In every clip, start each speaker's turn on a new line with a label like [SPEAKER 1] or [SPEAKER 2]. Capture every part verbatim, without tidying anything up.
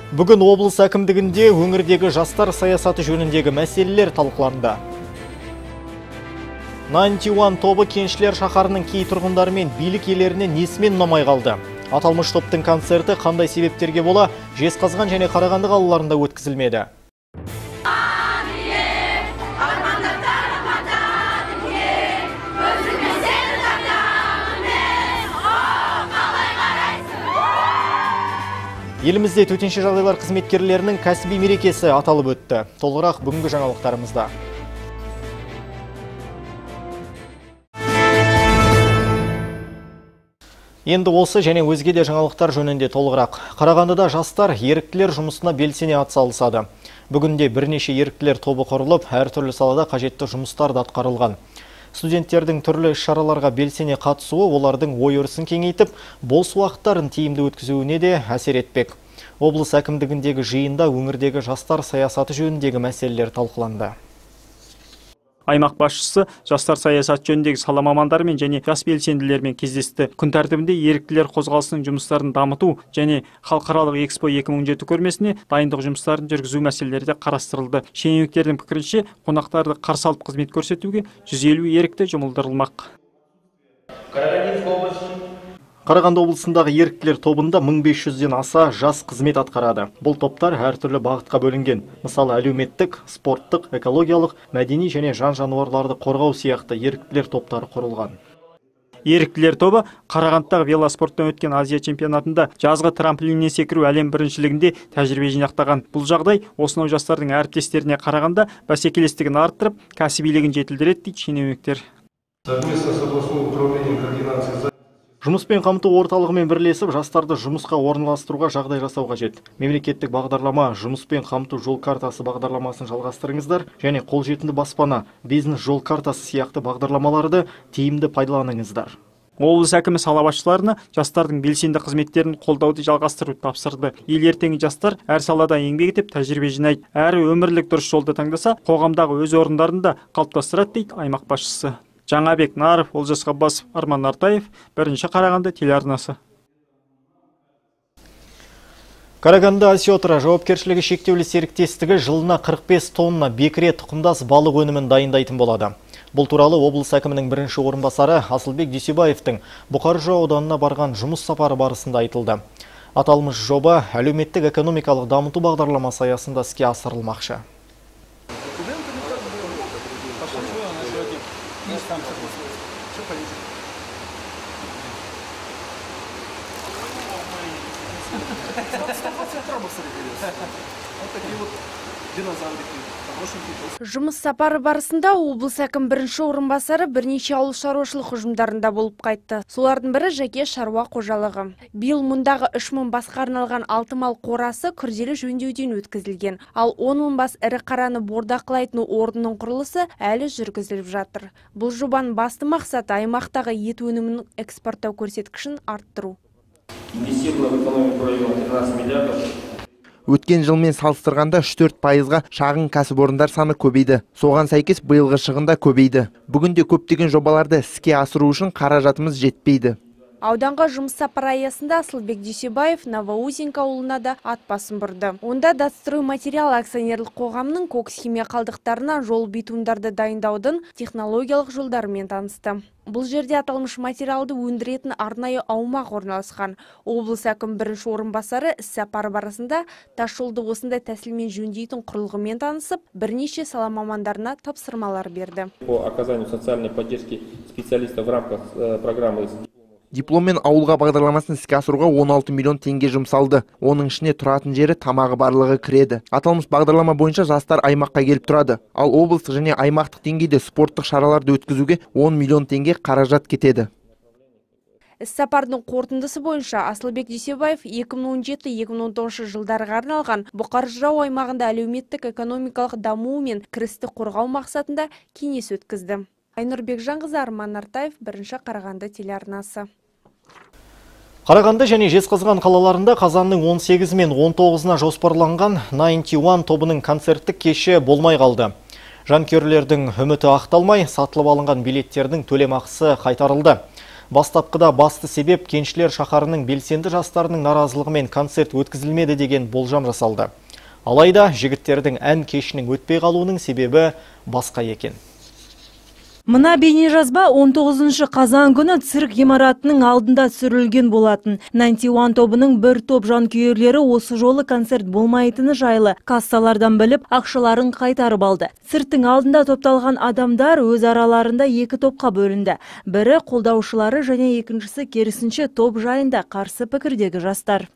[SPEAKER 1] Бүгін облыс әкімдігінде өңірдегі жастар саясаты жөніндегі мәселелер талқыланды. тоғыз бір тобы Кеншілер шаһарының кей тұрғындары мен билік иелеріне несімен ұнамай қалды. Аталмыш топтың концерті қандай себептерге бола Жезқазған және Қарағанды қалаларында өткізілмеді. Елімізде төтенше жағдайлар қызметкерлерінің кәсіби мерекесі аталып өтті. Толығырақ бүгінгі жаңалықтарымызда. Енді осы және өзге де жаңалықтар жөнінде толығырақ. Қарағандыда жастар еріктілер жұмысына белсене атсалысады. Бүгінде бірнеше еріктілер тобы құрылып, әртүрлі салада қажетті жұмыстар да атқарылған. Студенттердің түрлі іс-шараларға белсене қатысуы олардың ой-өрісін кеңейтіп, бос уақыттарын тиімді өткізуіне де әсер етпек. Облыс әкімдігіндегі жиында өңірдегі жастар саясаты жөніндегі мәселелер талқыланды.
[SPEAKER 2] Аймақ басшысы жастар саясат жөніндегі сала мамандарымен және жас белсенділермен кездесті. Күн тәртібінде еріктілер қозғалысының жұмыстарын дамыту және халықаралық экспо екі мың он жеті көрмесіне дайындық жұмыстарын жүргізу мәселелері де қарастырылды. Шенеуніктердің пікірінше, қонақтарды қарсы алып қызмет көрсетуге жүз елу ерікті жұмылдырылмақ.
[SPEAKER 1] Қарағанды облысындағы еріктілер тобында мың бес жүзден аса жас қызмет атқарады. Бұл топтар әртүрлі бағытқа бөлінген. Мысалы, әлеуметтік, спорттық, экологиялық, мәдени және жан-жануарларды қорғау сияқты еріктілер топтары құрылған.
[SPEAKER 2] Еріктілер тобы Қарағандыдағы велоспорттан өткен Азия чемпионатында жазғы трамплиннен секіру әлем біріншілігінде тәжірибе жинақтаған. Бұл жағдай осынау жастардың әріптестеріне қарағанда бәсекелестігін арттырып, кәсібилігін жетілдіреді дейді шенеуніктер.
[SPEAKER 1] Жұмыспен қамту орталығымен бірлесіп, жастарды жұмысқа орналастыруға жағдай жасау қажет. Мемлекеттік бағдарлама жұмыспен қамту жол картасы бағдарламасын жалғастырыңыздар және қолжетімді баспана, бизнес жол картасы сияқты бағдарламаларды тиімді пайдаланыңыздар.
[SPEAKER 2] Облыс әкімі сала басшыларына жастардың белсенді қызметтерін қолдауды жалғастыруды тапсырды. Ел ертеңгі жастар әр салада еңбек етіп тәжірибе жинайды. Әрі өмірлік дұрыс жолды таңдаса, қоғамдағы өз орындарын да қалыптастырады дейді аймақ басшысы. Жаңабек Наров, Олжас Ғаббасов, Арман Нартаев, бірінші Қарағанды телеарнасы.
[SPEAKER 1] Қарағанды Осетра жауапкершілігі шектеулі серіктестігі жылына қырық бес тонна бекіре тұқымдас балық өнімін дайындайтын болады. Бұл туралы облыс әкімінің бірінші орынбасары Асылбек Дүйсебаевтың Бұқар Жырау ауданына барған жұмыс сапары барысында айтылды. Аталмыш жоба әлеуметтік экономикалық дамыту бағдарламасы аясында іске асырылмақшы.
[SPEAKER 3] Жұмыс сапары барысында облыс әкім бірінші орынбасары бірнеше ауыл шаруашылық ұжымдарында болып қайтты. Солардың бірі жеке шаруа қожалығы. Биыл мұндағы үш мың басқа арналған алты мал қорасы күрделі жөндеуден өткізілген. Ал он мың бас ірі қараны бордақылайтын орынның құрылысы әлі жүргізіліп жатыр. Бұл жобаның басты мақсаты аймақтағы ет өнімінің экспорттау көрсеткішін арттыру.
[SPEAKER 4] Өткен жылмен салыстырғанда үш төрт пайызға шағын кәсіпорындар саны көбейді. Соған сәйкес биылғы шығында көбейді. Бүгінде көптеген жобаларды іске асыру үшін қаражатымыз жетпейді.
[SPEAKER 3] Ауданға жұмыс сапары аясында Асылбек Дүйсебаев Новоузенка ауылына да ат басын бұрды. Онда Датстрой материал акционерлік қоғамның кокс химия қалдықтарына жол битумдарды дайындаудың технологиялық жолдарымен танысты. Бұл жерде аталмыш материалды өндіретін арнайы аумақ орналасқан. Облыс әкім бірінші орынбасары іс сапары барысында тас жолды осындай тәсілмен жөндейтін құрылғымен танысып, бірнеше сала мамандарына тапсырмалар берді.
[SPEAKER 5] По оказанию социальной поддержки специалистов в рамках программы
[SPEAKER 4] Дипломмен ауылға бағдарламасын іске асыруға он алты миллион теңге жұмсалды. Оның ішіне тұратын жері тамағы барлығы кіреді. Аталмыш бағдарлама бойынша жастар аймаққа келіп тұрады. Ал облыстық және аймақтық деңгейде спорттық шараларды өткізуге он миллион теңге қаражат кетеді.
[SPEAKER 3] Іс-сапардың қорытындысы бойынша Асылбек Дүйсебаев екі мың он жеті екі мың он тоғызыншы жылдарға арналған Бұқар Жырау аймағында әлеуметтік экономикалық дамуы мен кірісті қорғау мақсатында кеңес өткізді. Айнұр Бекжанқызы, Арман Нартаев, бірінші Қарағанды телеарнасы.
[SPEAKER 1] Қарағанды және Жезқазған қалаларында қазанның он сегізі мен он тоғызына жоспарланған тоғыз бір тобының концерттік кеші болмай қалды. Жанкүйерлердің үміті ақталмай, сатылып алынған билеттердің төлемақысы қайтарылды. Бастапқыда басты себеп Кеншілер шаһарының белсенді жастарының наразылығымен концерт өткізілмеді деген болжам жасалды. Алайда жігіттердің ән кешінің өтпей қалуының себебі басқа екен.
[SPEAKER 6] Мына бейнежазба он тоғызыншы қазан күні цирк ғимаратының алдында түсірілген болатын. Ninety One тобының бір топ жанкүйерлері осы жолы концерт болмайтыны жайлы кассалардан біліп, ақшаларын қайтарып алды. Цирктің алдында топталған адамдар өз араларында екі топқа бөлінді. Бірі қолдаушылары және екіншісі керісінше топ жайында қарсы пікірдегі жастар.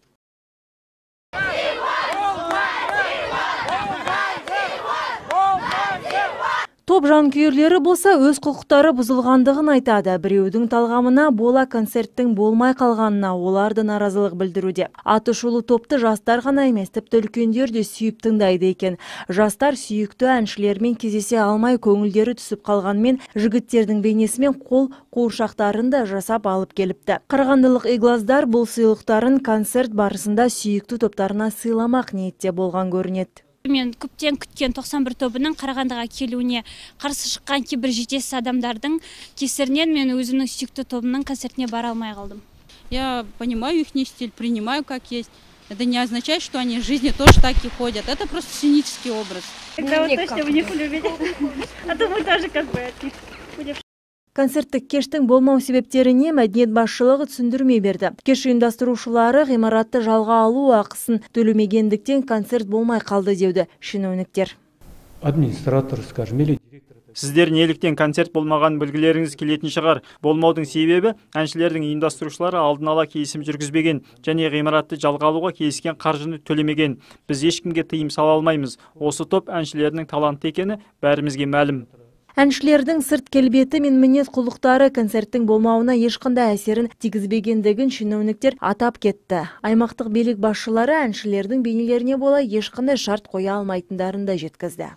[SPEAKER 6] Топ жанкүйерлері болса өз құқықтары бұзылғандығын айтады. Біреудің талғамына бола концерттің болмай қалғанына оларды наразылық білдіруде. Атышулы топты жастар ғана емес, тіпті үлкендер де сүйіп тыңдайды екен. Жастар сүйікті әншілермен кездесе алмай көңілдері түсіп қалғанмен, жігіттердің бейнесімен қол қуыршақтарын да жасап алып келіпті. Қарағандылық иглаздар бұл сыйлықтарын концерт барысында сүйікті топтарына сыйламақ ниетте болған көрінеді.
[SPEAKER 7] Мен көптен күткен тоқсан бір тобының Қарағандыға келуіне қарсы шыққан кейбір жетесіз адамдардың кесірінен мен өзімнің сүйікті тобымның концертіне бара алмай қалдым.
[SPEAKER 8] Я понимаю их стиль, принимаю как есть. Это не означает, что они в жизни тоже так и ходят. Это просто сценический образ.
[SPEAKER 9] Тогда вот точно вы них любите. А то мы тоже как бы от них будем.
[SPEAKER 6] Концерттік кештің болмау себептеріне мәдениет басшылығы түсіндірмей берді. Кеш ұйымдастырушылары ғимаратты жалға алу ақысын төлемегендіктен концерт болмай қалды деуді шенеуніктер.
[SPEAKER 10] Администратор, скажем, или директор.
[SPEAKER 2] Сіздер неліктен концерт болмаған білгілеріңіз келетін шығар. Болмаудың себебі әншілердің ұйымдастырушылары алдын ала келісім жүргізбеген және ғимаратты жалға алуға келіскен қаржыны төлемеген. Біз ешкімге тыйым сала алмаймыз. Осы топ әншілердің талантты екені бәрімізге мәлім.
[SPEAKER 6] Әншілердің сырт келбеті мен мінез құлықтары концерттің болмауына ешқандай әсерін тигізбегендігін шенеуніктер атап кетті. Аймақтық билік басшылары әншілердің бейнелеріне бола ешқандай шарт қоя алмайтындарын да жеткізді.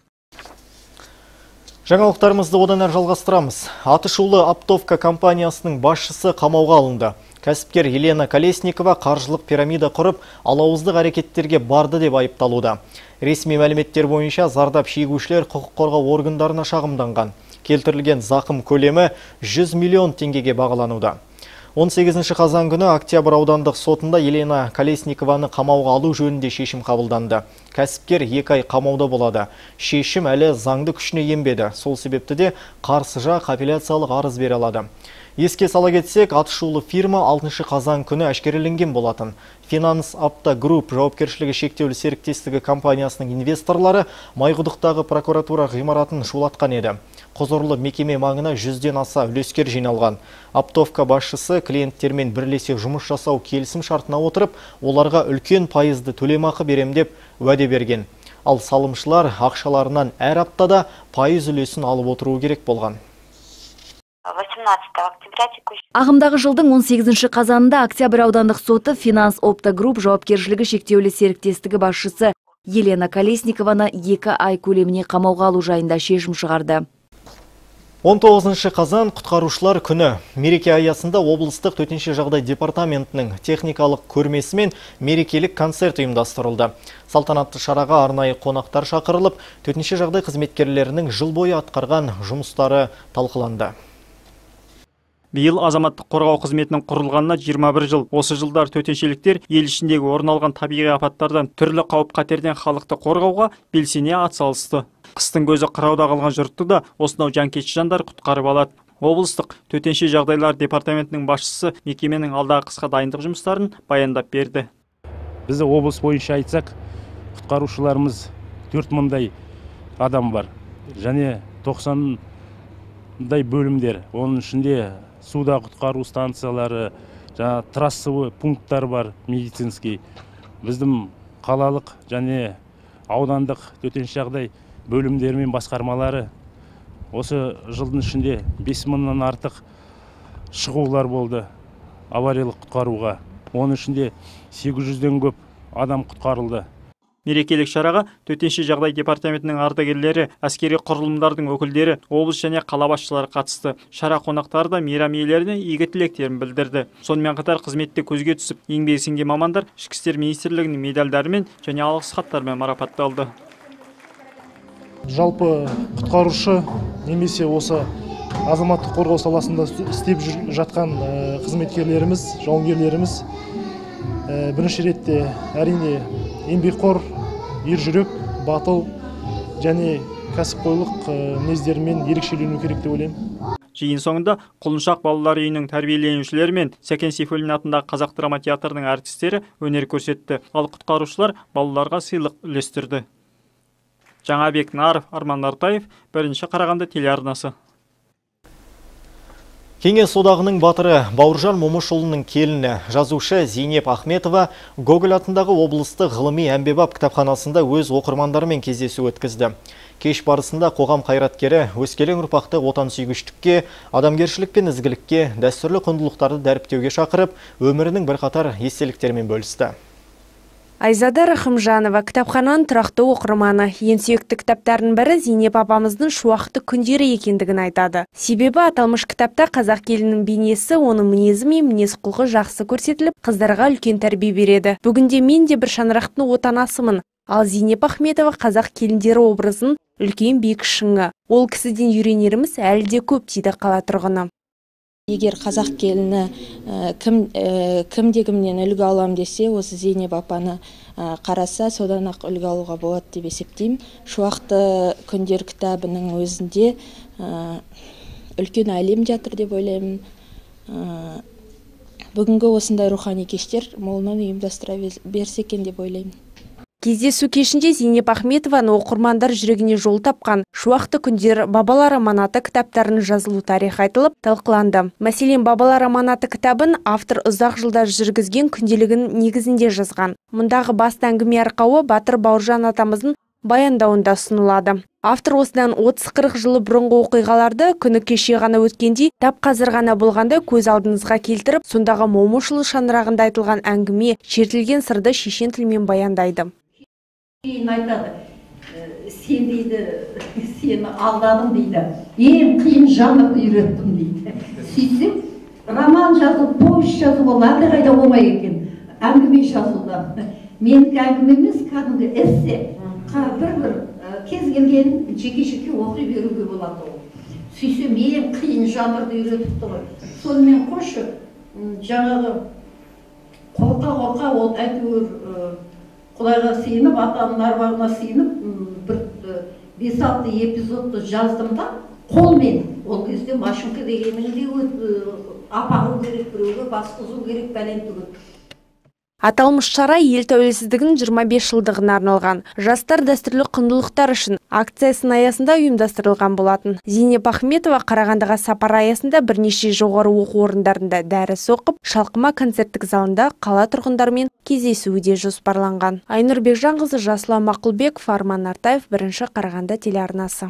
[SPEAKER 1] Жаңалықтарымызды одан әрі жалғастырамыз. Атышулы Оптовка компаниясының басшысы қамауға алынды. Кәсіпкер Елена Колесникова қаржылық пирамида құрып, алауыздық әрекеттерге барды деп айыпталуда. Ресми мәліметтер бойынша зардап шегушілер құқық қорғау органдарына шағымданған. Келтірілген зақым көлемі жүз миллион теңгеге бағалануда. он сегізінші қазан күні Октябрь аудандық сотында Елена Колесникованы қамауға алу жөнінде шешім қабылданды. Кәсіпкер екі ай қамауда болады. Шешім әлі заңды күшіне енбеді. Сол себепті де қарсы жақ апелляциялық арыз бере алады. Еске сала кетсек, Атышулы фирма алтыншы қазан күні әшкереленген болатын. Финанс Апта Групп жауапкершілігі шектеулі серіктестігі компаниясының инвесторлары Майқұдықтағы прокуратура ғимаратын шулатқан еді. Құзырлы мекеме маңына жүзден аса үлескер жиналған. Оптовка басшысы клиенттермен бірлесе жұмыс жасау келісім шартына отырып, оларға үлкен пайызды төлемақы берем деп уәде берген. Ал салымшылар ақшаларынан әр аптада пайыз үлесін алып отыруы керек болған.
[SPEAKER 11] Ағымдағы жылдың он сегізінші қазанында Октябрь аудандық соты Финанс Опта Групп жауапкершілігі шектеулі серіктестігі басшысы Елена Колесникованы екі ай көлеміне қамауға алу жайында шешім шығарды.
[SPEAKER 1] он тоғызыншы қазан құтқарушылар күні. Мереке аясында облыстық төтенше жағдай департаментінің техникалық көрмесі мен мерекелік концерт ұйымдастырылды. Салтанатты шараға арнайы қонақтар шақырылып, төтенше жағдай қызметкерлерінің жыл бойы атқарған жұмыстары талқыланды.
[SPEAKER 2] Биыл азаматтық қорғау қызметінің құрылғанына жиырма бір жыл. Осы жылдар төтеншеліктер ел ішіндегі орын алған табиғи апаттардан түрлі қауіп қатерден халықты қорғауға белсене атсалысты. Қыстың көзі қырауда қалған жұртты да осынау жанкешті жандар құтқарып алады. Облыстық төтенше жағдайлар департаментінің басшысы мекеменің алдағы қысқа дайындық жұмыстарын баяндап берді.
[SPEAKER 10] Бізді облыс бойынша айтсақ, құтқарушыларымыз төрт мыңдай адам бар. Және тоқсандай бөлімдер. Оның ішінде суда құтқару станциялары, жаңа трассовый пункттар бар, медицинский. Біздің қалалық және аудандық төтенше жағдай бөлімдері мен басқармалары осы жылдың ішінде бес мыңнан артық шығулар болды авариялық құтқаруға. Оның ішінде сегіз жүзден көп адам құтқарылды.
[SPEAKER 2] Мерекелік шараға төтенше жағдай департаментінің ардагерлері, әскери құрылымдардың өкілдері, облыс және қала басшылары қатысты. Шара қонақтары да мейрам иелеріне игі тілектерін білдірді. Сонымен қатар қызметте көзге түсіп, еңбегі сіңген мамандар ішкі істер министрлігінің медальдарымен және алғыс хаттармен марапатталды.
[SPEAKER 12] Жалпы құтқарушы немесе осы азаматтық қорғау саласында істеп жатқан қызметкерлеріміз, жауынгерлеріміз бірінші ретте әрине еңбекқор, ержүрек, батыл және кәсіпқойлық мінездерімен ерекшелену керек деп ойлаймын.
[SPEAKER 2] Жиын соңында Құлыншақ балалар үйінің тәрбиеленушілері мен Сәкен Сейфуллин атындағы Қазақ драма театрының әртістері өнер көрсетті. Ал құтқарушылар балаларға сыйлық үлестірді. Жаңабек Наров, Арман Нартаев, бірінші Қарағанды телеарнасы.
[SPEAKER 1] Кеңес одағының батыры Бауыржан Момышұлының келіні, жазушы Зейнеп Ахметова Гоголь атындағы облыстық ғылыми әмбебап кітапханасында өз оқырмандарымен кездесу өткізді. Кеш барысында қоғам қайраткері өскелең ұрпақты отансүйгіштікке, адамгершілік пен ізгілікке, дәстүрлі құндылықтарды дәріптеуге шақырып, өмірінің бірқатар естеліктерімен бөлісті.
[SPEAKER 3] Айзада Рахымжанова кітапхананың тұрақты оқырманы. Ең сүйікті кітаптардың бірі Зейнеп апамыздың шуақты күндері екендігін айтады. Себебі аталмыш кітапта қазақ елінің бейнесі, оның мінезі мен мінез-құлқы жақсы көрсетіліп, қыздарға үлкен тәрбие береді. Бүгінде мен де бір шаңырақтың отанасымын. Ал Зейнеп Ахметова қазақ келіндері образын үлкен биік шыңы. Ол кісіден үйренеріміз әлі де көп, дейді қала тұрғыны.
[SPEAKER 13] Егер қазақ келіні кім кімде кімнен үлгі алам десе, осы Зейнеп апаны қараса, содан ақ үлгі алуға болады деп есептеймін. Шуақты күндер кітабының өзінде үлкен әлем жатыр деп ойлаймын. Бүгінгі осындай рухани кештер молынан ұйымдастыра берсе екен деп ойлаймын.
[SPEAKER 3] Кездесу кешінде Зейнеп Ахметованы оқырмандар жүрегіне жол тапқан шуақты күндер бабалар аманаты кітаптарының жазылу тарихы айтылып талқыланды. Мәселен, бабалар аманаты кітабын автор ұзақ жылдар жүргізген күнделігін негізінде жазған. Мұндағы басты әңгіме арқауы батыр Бауыржан атамыздың баяндауында ұсынылады. Автор осыдан отыз-қырық жылы бұрынғы оқиғаларды күні кеше ғана өткендей, тап қазір ғана болғанда көз алдыңызға келтіріп, сондағы Момышұлы шаңырағында айтылған әңгіме, шертілген сырды шешен тілмен баяндайды.
[SPEAKER 14] Кейін айтады, сен дейді, сені алдадым дейді, ең қиын жанрды үйреттім дейді. Сөйтсем, роман жазу, повесть жазу ол әлдеқайда оңай екен, әңгіме жазуда. Менікі әңгіме емес, кәдімгі эссе, бір-бір кез келген жеке-жеке оқи беруге болады ол. Сөйтсем, ең қиын жанрды үйретіпті ғой. Сонымен қошы, жаңағы қорқа-қорқа ол әйтеуір Құдайға сыйынып, атаның арбағына сыйынып, бір бес-алты эпизодты жаздым да, қолмен. Ол кезде машинка дегеніңде апару керек, біреуге басқызу керек, бәлен түгіл.
[SPEAKER 3] Аталмыш шара ел тәуелсіздігінің жиырма бес жылдығына арналған. Жастар дәстүрлі құндылықтар үшін акциясының аясында ұйымдастырылған болатын. Зейнеп Ахметова Қарағандыға сапар аясында бірнеше жоғары оқу орындарында дәріс оқып, Шалқыма концерттік залында қала тұрғындарымен кездесуі де жоспарланған. Айнұр Бекжанқызы, Жасұлан Мақұлбеков, Арман Нартаев, бірінші Қарағанды телеарнасы.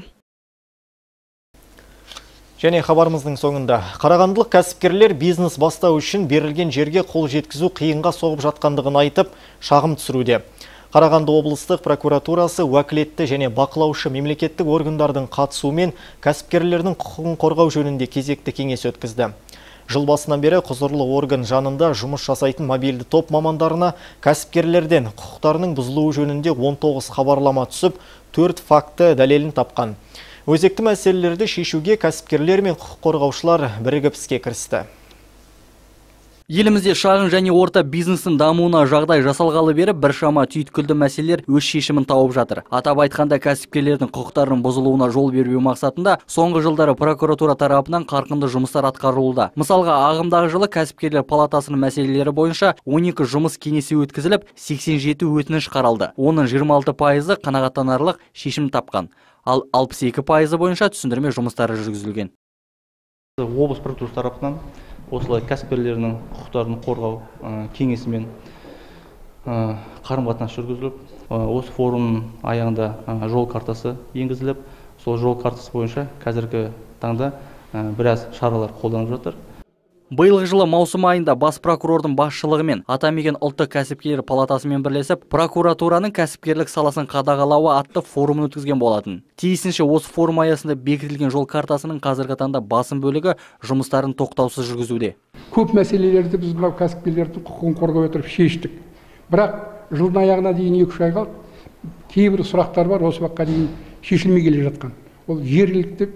[SPEAKER 1] Және хабарымыздың соңында қарағандылық кәсіпкерлер бизнес бастау үшін берілген жерге қол жеткізу қиынға соғып жатқандығын айтып, шағым түсіруде. Қарағанды облыстық прокуратурасы уәкілетті және бақылаушы мемлекеттік органдардың қатысуымен кәсіпкерлердің құқығын қорғау жөнінде кезекті кеңес өткізді. Жыл басынан бері құзырлы орган жанында жұмыс жасайтын мобильді топ мамандарына кәсіпкерлерден құқықтарының бұзылуы жөнінде он тоғыз хабарлама түсіп, төрт факті дәлелін тапқан. Өзекті мәселелерді шешуге кәсіпкерлер мен құқық қорғаушылар бірігіп іске кірісті.
[SPEAKER 15] Елімізде шағын және орта бизнестің дамуына жағдай жасалғалы бері біршама түйткілді мәселелер өз шешімін тауып жатыр. Атап айтқанда кәсіпкерлердің құқықтарының бұзылуына жол бермеу мақсатында соңғы жылдары прокуратура тарапынан қарқынды жұмыстар атқарылуда. Мысалға, ағымдағы жылы кәсіпкерлер палатасының мәселелері бойынша он екі жұмыс кеңесі өткізіліп, сексен жеті өтініш қаралды. Оның жиырма алты пайызы қанағаттанарлық шешім тапқан. Ал алпыс екі пайызы бойынша түсіндірме жұмыстары жүргізілген.
[SPEAKER 16] Облыс прокуратурасы тарапынан осылай кәсіпкерлердің құқықтарын қорғау кеңесімен қарым-қатынас жүргізіліп, осы форумның аяғында жол картасы енгізіліп, сол жол картасы бойынша қазіргі таңда біраз шаралар қолданып жатыр.
[SPEAKER 15] Биылғы жылы маусым айында бас прокурордың басшылығымен Атамекен ұлттық кәсіпкерлер палатасымен бірлесіп, прокуратураның кәсіпкерлік саласын қадағалауы атты форумын өткізген болатын. Тиісінше осы форум аясында бекітілген жол картасының қазіргі таңда басым бөлігі жұмыстарын тоқтаусыз жүргізуде.
[SPEAKER 17] Көп мәселелерді біз мынау кәсіпкерлердің құқығын қорғап отырып шештік. Бірақ жылдың аяғына дейін екі-үш ай қалды. Кейбір сұрақтар бар, осы уақытқа дейін шешілмей келе жатқан. Ол жергілікті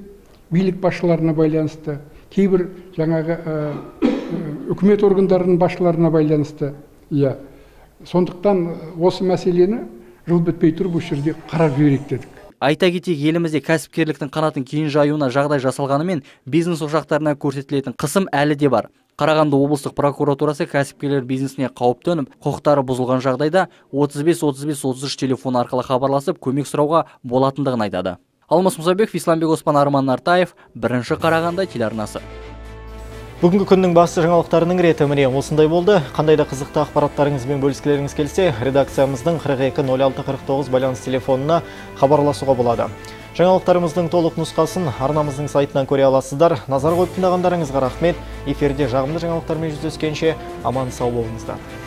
[SPEAKER 17] билік басшыларына байланысты, кейбір жаңағы үкімет органдарының басшыларына байланысты. Иә. Сондықтан осы мәселені жыл бітпей тұрып осы жерде қарап жіберейік дедік.
[SPEAKER 15] Айта кетейік, елімізде кәсіпкерліктің қанатын кейін жаюына жағдай жасалғанымен, бизнес ошақтарына көрсетілетін қысым әлі де бар. Қарағанды облыстық прокуратурасы кәсіпкерлер бизнесіне қауіп төніп, құқықтары бұзылған жағдайда отыз бес отыз бес отыз үш телефон арқылы хабарласып, көмек сұрауға болатындығын айтады. Алмас Мұсабеков, Исламбек Оспан, Арман Нартаев, бірінші Қарағанды телеарнасы.
[SPEAKER 1] Бүгінгі күннің басты жаңалықтарының реті міне осындай болды. Қандай да қызықты ақпараттарыңызбен бөліскілеріңіз келсе, редакциямыздың қырық екі нөл алты қырық тоғыз байланыс телефонына хабарласуға болады. Жаңалықтарымыздың толық нұсқасын арнамыздың сайтынан көре аласыздар. Назар қойып тыңдағандарыңызға рахмет. Эфирде жағымды жаңалықтармен жүздескенше аман сау болыңыздар.